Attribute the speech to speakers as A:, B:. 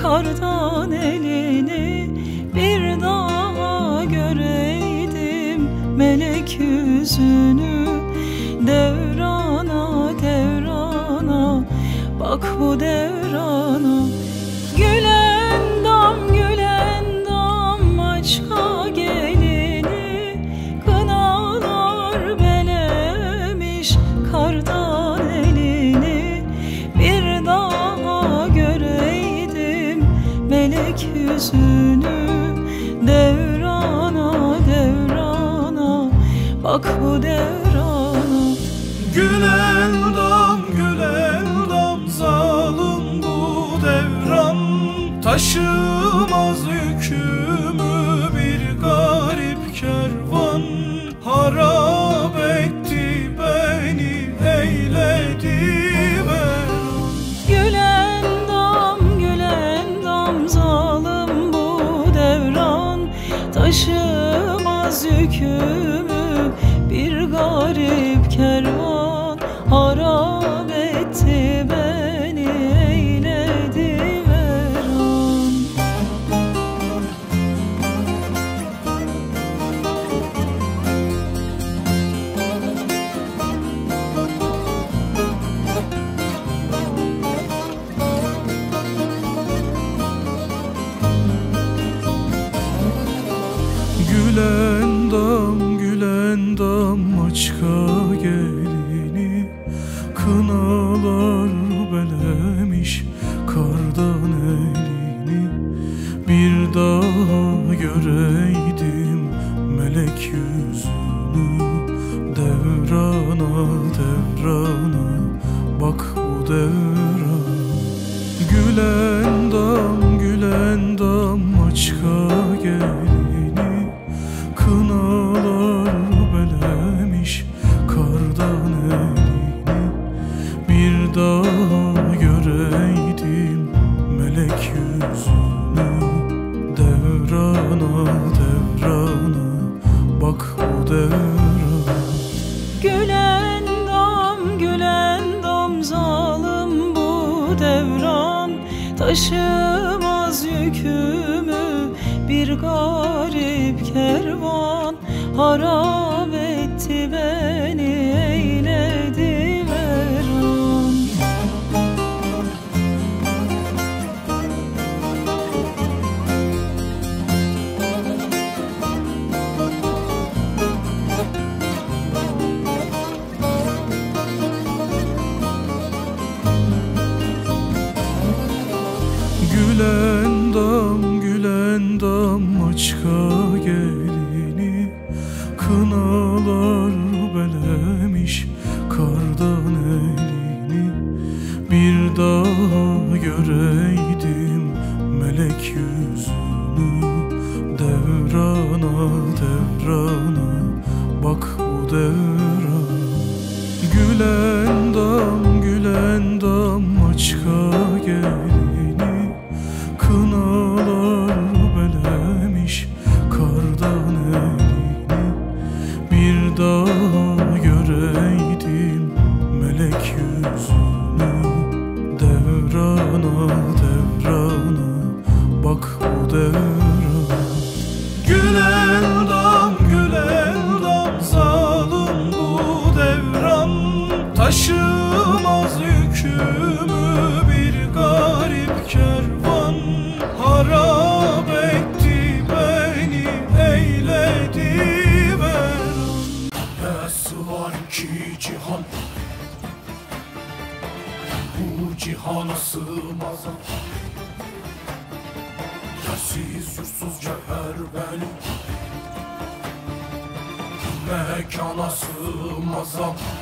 A: kardan elini bir daha göreydim, melek yüzünü. Devrana devrana bak bu devrana. Gülen dam açka gelini, kınalar belemiş kardan elini. Bir daha göreydim melek yüzünü. Devrana devrana bak bu devrana.
B: Gülen dam zalim bu devran, taşımaz yükümü bir garip kervan. Harap etti beni, eyledi veran.
A: Gülen dam zalim bu devran, taşımaz yükümü bir garip kervan. Harap etti beni, eyledi veran.
B: Gülen dam açka gelini, kınalar belemiş kardan elini. Bir daha göreydim melek yüzünü. Devrana devrana bak bu devran. Gülen dam açka gelini, kınalar belemiş kardan elini. Bir daha göreydim melek yüzünü. Devrana devrana bak bu devran.
A: Gülen dam zalim bu devran, taşımaz yükümü bir garip kervan. Harap etti beni, eyledi veran.
B: Gülen dam açka gelini, kınalar belemiş kardan elini. Bir daha göreydim melek yüzünü. Devrana devrana bak bu devran. Gülen dam açka gelini, kınalar belemiş kardan elini. Bir daha göreydim melek yüzünü. Devrana devrana bak bu devran. Gülen dam zalim bu devran, taşımaz yükümü bir garip kervan. Harap etti beni, eyledi veran. Nesi var ki cihan, bu cihana sığmaz. Yersiz yursuz cevher benim, mekana sığmaz.